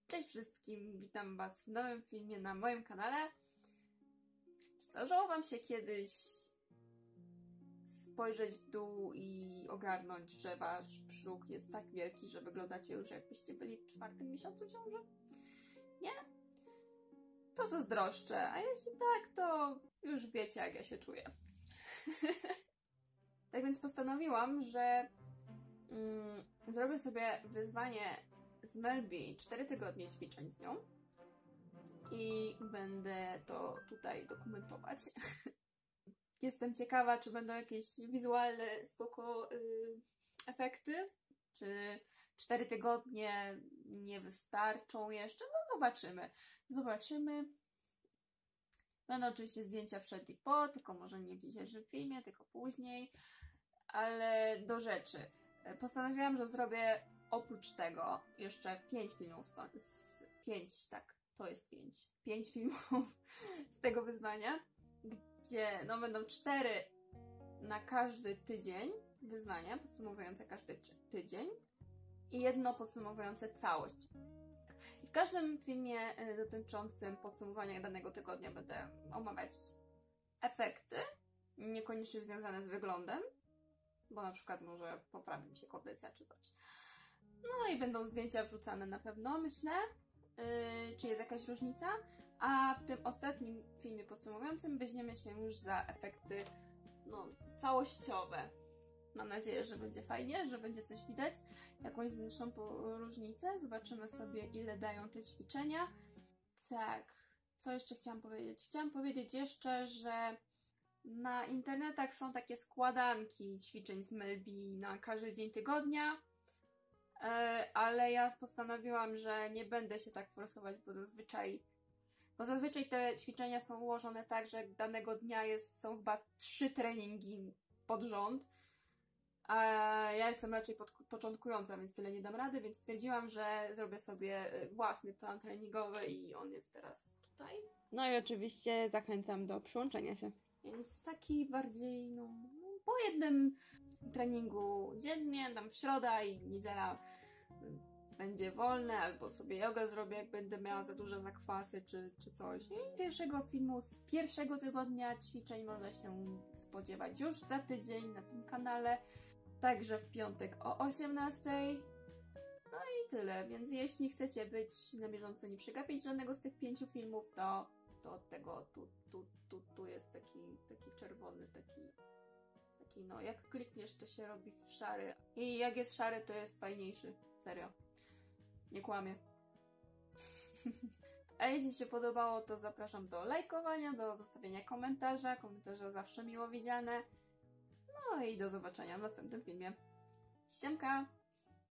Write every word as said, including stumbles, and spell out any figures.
Cześć wszystkim, witam Was w nowym filmie na moim kanale. Zdarzyło Wam się kiedyś spojrzeć w dół i ogarnąć, że Wasz brzuch jest tak wielki, że wyglądacie już jakbyście byli w czwartym miesiącu ciąży? Nie? To zazdroszczę, a jeśli tak, to już wiecie, jak ja się czuję. Tak więc postanowiłam, że mm, zrobię sobie wyzwanie z Melbi, cztery tygodnie ćwiczeń z nią i będę to tutaj dokumentować. Jestem ciekawa, czy będą jakieś wizualne spoko yy, efekty, czy cztery tygodnie nie wystarczą jeszcze, no zobaczymy. Zobaczymy. Będą oczywiście zdjęcia przed i po, tylko może nie w dzisiejszym filmie, tylko później, ale do rzeczy. Postanowiłam, że zrobię oprócz tego jeszcze pięć filmów, z pięć, tak, to jest pięć, pięć filmów z tego wyzwania, gdzie no będą cztery na każdy tydzień wyzwania, podsumowujące każdy tydzień i jedno podsumowujące całość. I w każdym filmie dotyczącym podsumowania danego tygodnia będę omawiać efekty, niekoniecznie związane z wyglądem, bo na przykład może poprawi mi się kondycja czy coś. No i będą zdjęcia wrzucane na pewno, myślę, yy, czy jest jakaś różnica. A w tym ostatnim filmie podsumowującym weźmiemy się już za efekty no, całościowe. Mam nadzieję, że będzie fajnie, że będzie coś widać, jakąś znaczną różnicę. Zobaczymy sobie, ile dają te ćwiczenia. Tak, co jeszcze chciałam powiedzieć? Chciałam powiedzieć jeszcze, że na internetach są takie składanki ćwiczeń z Melbi na każdy dzień tygodnia, ale ja postanowiłam, że nie będę się tak forsować, bo zazwyczaj bo zazwyczaj te ćwiczenia są ułożone tak, że danego dnia jest, są chyba trzy treningi pod rząd, a ja jestem raczej pod, początkująca, więc tyle nie dam rady, więc stwierdziłam, że zrobię sobie własny plan treningowy i on jest teraz tutaj. No i oczywiście zachęcam do przyłączenia się. Więc taki bardziej, no, po jednym treningu dziennie, tam w środę i niedziela będzie wolne, albo sobie jogę zrobię, jak będę miała za duże zakwasy, czy, czy coś. I pierwszego filmu z pierwszego tygodnia ćwiczeń można się spodziewać już za tydzień na tym kanale, także w piątek o osiemnastej. No i tyle, więc jeśli chcecie być na bieżąco, nie przegapić żadnego z tych pięciu filmów, to, to od tego tu, tu, tu, tu jest taki, taki czerwony, taki, taki no, jak klikniesz, to się robi w szary. I jak jest szary, to jest fajniejszy. Serio. Nie kłamię. A jeśli się podobało, to zapraszam do lajkowania, do zostawienia komentarza. Komentarze zawsze miło widziane. No i do zobaczenia w następnym filmie. Siemka!